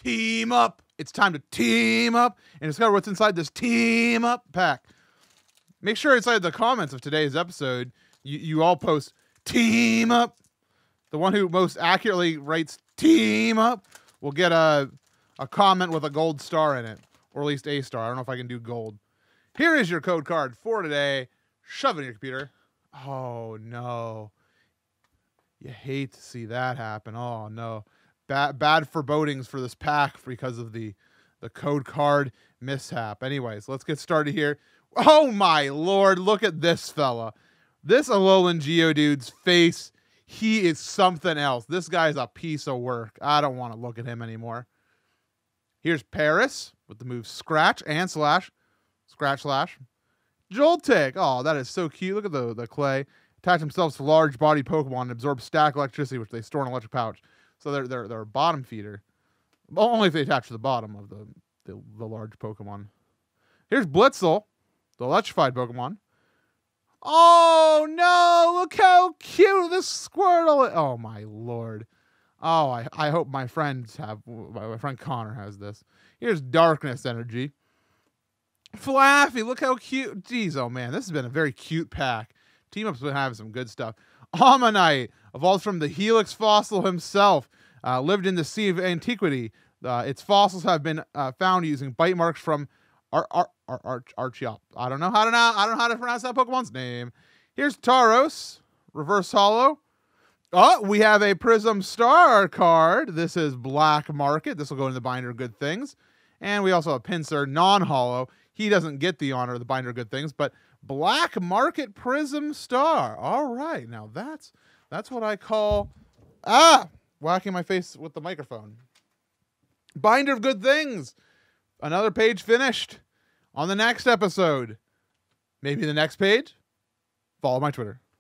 Team up. It's time to team up and discover what's inside this team up pack. Make sure inside the comments of today's episode, you all post team up. The one who most accurately writes team up will get a comment with a gold star in it, or at least a star. I don't know if I can do gold. Here is your code card for today. Shove it in your computer. Oh, no. You hate to see that happen. Oh, no. Bad forebodings for this pack because of the code card mishap. Anyways, let's get started here. Oh, my Lord. Look at this fella. This Alolan Geodude's face. He is something else. This guy's a piece of work. I don't want to look at him anymore. Here's Paris with the moves Scratch and Slash. Scratch, Slash. Joltik. Oh, that is so cute. Look at the clay. Attach themselves to large body Pokemon and absorb static electricity, which they store in an electric pouch. So they're a bottom feeder. Only if they attach to the bottom of the large Pokemon. Here's Blitzel, the electrified Pokemon. Oh, no. Look how cute this Squirtle is. Oh, my Lord. Oh, I hope my friends have... My friend Connor has this. Here's Darkness Energy. Flaffy, look how cute. Jeez, oh, man. This has been a very cute pack. Team Up's been having some good stuff. Ammonite, evolved from the Helix fossil himself. Lived in the Sea of Antiquity. Its fossils have been found using bite marks from... Archeop. I don't know how to pronounce that Pokemon's name. Here's Tauros, reverse holo. Oh, we have a Prism Star card. This is Black Market. This will go in the binder of Good Things. And we also have Pinsir, non-holo. He doesn't get the honor of the binder of Good Things, but Black Market Prism Star. All right, now that's what I call whacking my face with the microphone. Binder of Good Things. Another page finished. On the next episode, maybe the next page, follow my Twitter.